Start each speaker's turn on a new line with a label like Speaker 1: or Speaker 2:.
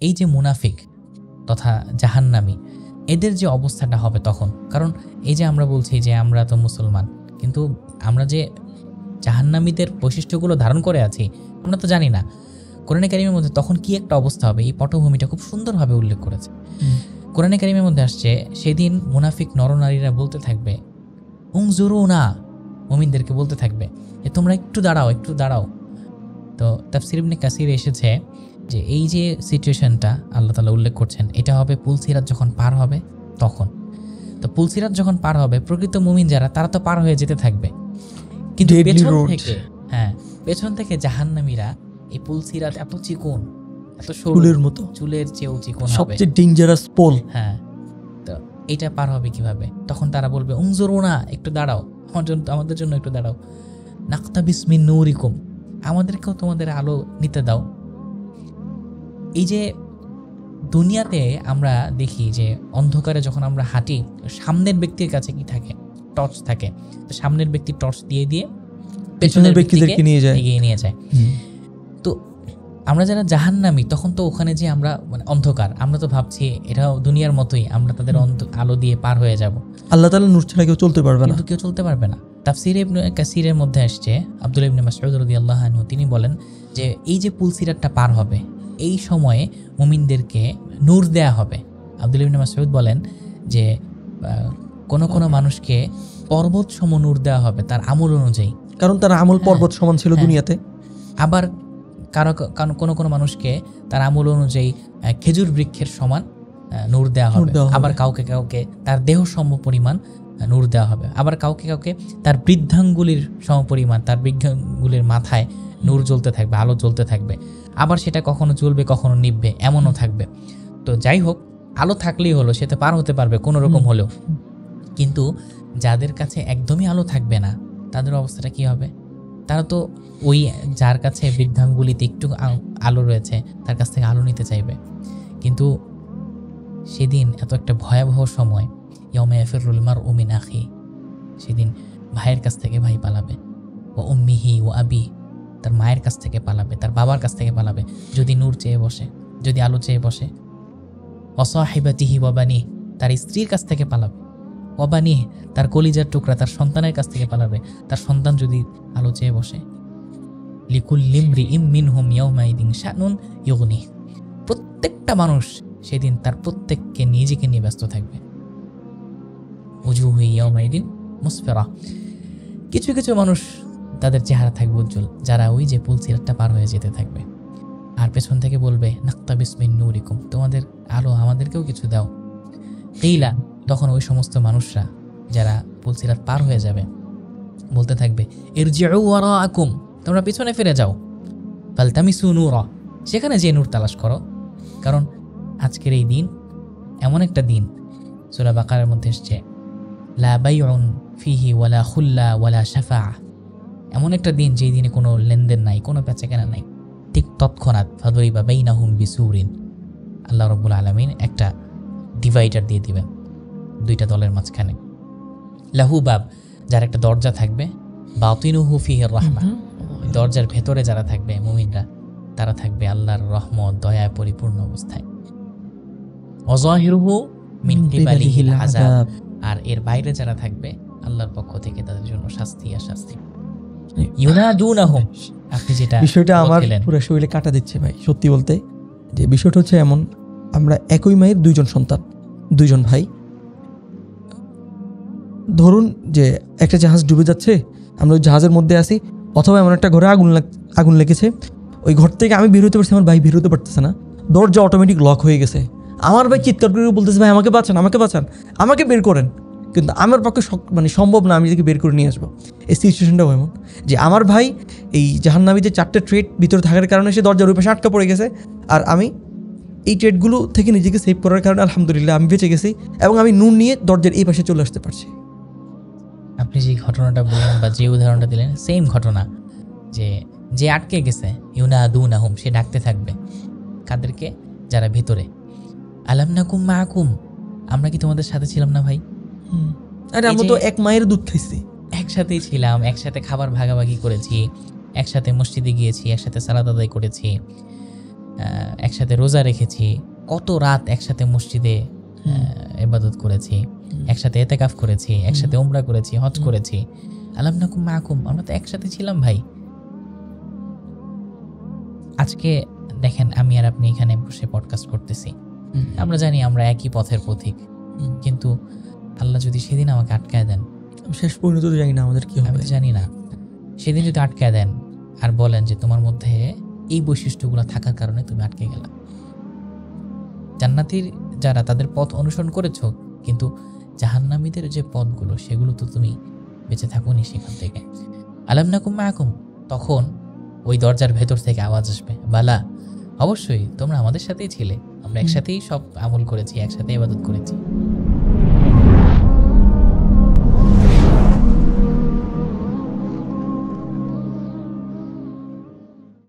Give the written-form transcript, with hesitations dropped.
Speaker 1: এই যে মুনাফিক তথা জাহান্নামী এদের যে অবস্থাটা হবে তখন, কারণ এই যে আমরা বলছি যে আমরা তো মুসলমান, কিন্তু আমরা যে জাহান্নামীদের বৈশিষ্ট্যগুলো ধারণ করে আছি আমরা তো জানি না। কোরআনে কারিমের মধ্যে তখন কি একটা অবস্থা হবে এই পটভূমিটা খুব সুন্দরভাবে উল্লেখ করেছে। কোরআনে কারিমের মধ্যে আসছে, সেদিন মুনাফিক নরনারীরা বলতে থাকবে উনজুরুনা, মুমিনদেরকে বলতে থাকবে যে তোমরা একটু দাঁড়াও, একটু দাঁড়াও। তো তাফসীর ইবনে কাসির এসেছে যে এই যে সিচুয়েশনটা আল্লাহ তাআলা উল্লেখ করছেন এটা হবে পুলসিরাত যখন পার হবে তখন। তো পুলসিরাত যখন পার হবে প্রকৃত মুমিন যারা তারা তো পার হয়ে যেতে থাকবে, কিন্তু পেছন থেকে জাহান্নামীরা এই পুলসিরাত এত চিকন, এত চুলের মতো, চুলের চেয়েও চিকন হবে,
Speaker 2: সবচেয়ে ডেঞ্জারাস পোল।
Speaker 1: হ্যাঁ, তো এটা পার হবে কিভাবে? তখন তারা বলবে উনজুরুনা, একটু দাঁড়াও, আমাদের জন্য একটু দাঁড়াও, নাকতাবিস মিন নূরিকুম, আমাদেরকেও তোমাদের আলো নিতে দাও। এই যে দুনিয়াতে আমরা দেখি যে অন্ধকারে যখন আমরা হাঁটি সামনের ব্যক্তির কাছে কি থাকে? টর্চ থাকে। তো সামনের ব্যক্তি টর্চ দিয়ে দিয়ে পেছনের ব্যক্তিদেরকে এগিয়ে নিয়ে যায়। তো আমরা যারা জাহান্নামী তখন তো ওখানে যে আমরা মানে অন্ধকার, আমরা তো ভাবছি এটাও দুনিয়ার মতোই, আমরা তাদের আলো দিয়ে পার হয়ে যাব।
Speaker 2: আল্লাহ তাআলা নূর ছাড়া কেউ চলতে পারবে না,
Speaker 1: কিন্তু কেউ চলতে পারবে না। তাফসীর ইবনে কাসিরের মধ্যে আসছে, আব্দুল্লাহ ইবনে মাসউদ রাদিয়াল্লাহু আনহু তিনি বলেন যে এই যে পুলসিরাতটা পার হবে এই সময়ে মুমিনদেরকে নূর দেয়া হবে। আব্দুল্লাহ ইবনে মাসউদ বলেন যে কোনো কোনো মানুষকে পর্বত সম নূর দেওয়া হবে তার আমল অনুযায়ী,
Speaker 2: কারণ তার আমল পর্বত সমান ছিল দুনিয়াতে।
Speaker 1: আবার কোনো কোনো মানুষকে তার আমল অনুযায়ী খেজুর বৃক্ষের সমান নূর দেওয়া হবে। আবার কাউকে কাউকে তার দেহ সম পরিমাণ নূর দেওয়া হবে। আবার কাউকে কাউকে তার বৃদ্ধাঙ্গুলির সমপরিমাণ, তার বৃদ্ধাঙ্গুলির মাথায় নূর জ্বলতে থাকবে, আলো জ্বলতে থাকবে। আবার সেটা কখনো জ্বলবে কখনো নিভবে, এমনও থাকবে। তো যাই হোক, আলো থাকলেই হলো, সে তো পার হতে পারবে কোনো রকম হলেও। কিন্তু যাদের কাছে একদমই আলো থাকবে না তাদের অবস্থাটা কি হবে? তারা তো ওই যার কাছে বৃদ্ধাঙ্গুলিতে একটু আলো রয়েছে তার কাছ থেকে আলো নিতে চাইবে। কিন্তু সেদিন এত একটা ভয়াবহ সময়, ইয়াউমা ইয়াফিরুল মারউ মিন আখি, সেদিন ভাইয়ের কাছ থেকে ভাই পালাবে, ও উম্মিহি ও আবি, তার মায়ের কাছ থেকে পালাবে, তার বাবার কাছ থেকে পালাবে যদি নূর চেয়ে বসে, যদি আলো চেয়ে বসে। ওয়া সাহিবাতিহি ওয়া বানিহি, তার স্ত্রীর কাছ থেকে পালাবে। ওয়া বানিহি, তার কলিজার টুকরা, তার সন্তানের কাছ থেকে পালাবে, তার সন্তান যদি আলো চেয়ে বসে। লিকুল্লি ইমরিইম মিনহুম ইয়াউমাইদিন শানুন ইউগনিহি, প্রত্যেকটা মানুষ সেদিন তার প্রত্যেককে নিজেকে নিয়ে ব্যস্ত থাকবে। উজুহু ইয়াউমাইদিন মুসফিরা, কিছু কিছু মানুষ তাদের চেহারা থাকবে উজ্জ্বল, যারা ওই যে পুলসিরাতটা পার হয়ে যেতে থাকবে। আর পেছন থেকে বলবে নাকতাবিস মিন নূরিকুম, তোমাদের আলো আমাদেরকেও কিছু দাও। কিলা, তখন ওই সমস্ত মানুষরা যারা পুলসিরাত পার হয়ে যাবে বলতে থাকবে ইরজিউ ওয়ারাআকুম, তোমরা পিছনে ফিরে যাও। ফালতামিসু নূরা, সেখানে যে নূর তালাশ করো। কারণ আজকের এই দিন এমন একটা দিন, সূরা বাকারার মধ্যে এসেছে লা বাইউন ফিহি ওয়ালা খুল্লা ওয়ালা শাফাআ, এমন একটা দিন যেই দিনে কোনো লেনদেন নাই, কোনো বেচাকেনা নাই। ঠিক তৎক্ষণাৎ ফাদরিবা বাইনাহুম বিসুরিন, আল্লাহ রাব্বুল আলামিন একটা ডিভাইডার দিয়ে দিবেন দুইটা দলের মাঝখানে। লাহু বাব, যার একটা দরজা থাকবে, বাতিনুহু ফিহির রাহমা, দরজার ভেতরে যারা থাকবে মুমিনরা তারা থাকবে আল্লাহর রহমত দয়ায় পরিপূর্ণ অবস্থায়। ওয়াজাহিরুহু মিন কিবালিহিল আযাব, আর এর বাইরে যারা থাকবে আল্লাহর পক্ষ থেকে তাদের জন্য শাস্তি আর শাস্তি। ইউনাদুনাহুম, আপনি যেটা
Speaker 2: বিষয়টা আমার পুরো শরীরে কাটা দিচ্ছে ভাই, সত্যি বলতে। যে বিষয়টা হচ্ছে এমন, আমরা একই মায়ের দুইজন সন্তান, দুইজন ভাই। ধরুন যে একটা জাহাজ ডুবে যাচ্ছে, আমরা ওই জাহাজের মধ্যে আছি, অথবা এমন একটা ঘরে আগুন লেগেছে, ওই ঘর থেকে আমি বের হতে পারছি, আমার ভাই বের হতে পারতেছে না, দরজা অটোমেটিক লক হয়ে গেছে। আমার ভাই চিৎকার করে বলতেছে ভাই আমাকে বাঁচান, আমাকে বাঁচান, আমাকে বের করেন। কিন্তু আমার পক্ষে মানে সম্ভব না আমি যদি বের করে নিয়ে আসবো। এই সিচুয়েশনটাও এমন যে আমার ভাই এই জাহান্নামীদের 4টে ট্রেড ভিতরে থাকার কারণে সে দরজার ওই পাশে আটকা পড়ে গেছে, আর আমি এই ট্রেডগুলো থেকে নিজেকে সেভ করার কারণে আলহামদুলিল্লাহ আমি বেঁচে গেছি, এবং আমি নূর নিয়ে দরজার এই পাশে চলে আসতে পারছি।
Speaker 1: আপনি যে ঘটনাটা বললেন বা যে উদাহরণটা দিলেন সেম ঘটনা, যে আটকে গেছে ইউনাদুনাহুম, সে ডাকতে থাকবে কাদেরকে? যারা ভেতরে। আলাম নাকুম মাকুম, আমরা কি তোমাদের সাথে ছিলাম না ভাই?
Speaker 2: আরে আমরা তো এক মায়ের দুধ খাইছি,
Speaker 1: একসাথেই ছিলাম, একসাথে খাবার ভাগাভাগি করেছি, একসাথে মসজিদে গিয়েছি, একসাথে সালাত আদায় করেছি। একসাথে রোজা রেখেছি, কত রাত একসাথে মসজিদে ইবাদত করেছি, একসাথে এতেকাফ করেছি, একসাথে উমরা করেছি, হজ করেছি। আলাম নাকুম মাকুম, আমরা তো একসাথে ছিলাম ভাই। আজকে দেখেন আমি আর আপনি এখানে বসে পডকাস্ট করতেছি, আমরা জানি আমরা একই পথের পথিক, কিন্তু আল্লাহ যদি সেদিন আমাকে আটকায় দেন,
Speaker 2: শেষ পরিণত তো জানি না আমাদের কি হবে,
Speaker 1: আমি জানি না, সেদিন যদি আটকায় দেন আর বলেন যে তোমার মধ্যে এই বৈশিষ্ট্যগুলো থাকার কারণে তুমি আটকে গেলা। জান্নাতীর যারা তাদের পথ অনুসরণ করেছো, কিন্তু জাহান্নামীদের যে পথগুলো সেগুলো তো তুমি বেঁচে থাকোনি সেখান থেকে। আলাম নাকুম মাকুম, তখন ওই দরজার ভেতর থেকে আওয়াজ আসবে, বালা অবশ্যই তোমরা আমাদের সাথেই ছিলে, আমরা একসাথেই সব আমল করেছি, একসাথে ইবাদত করেছি।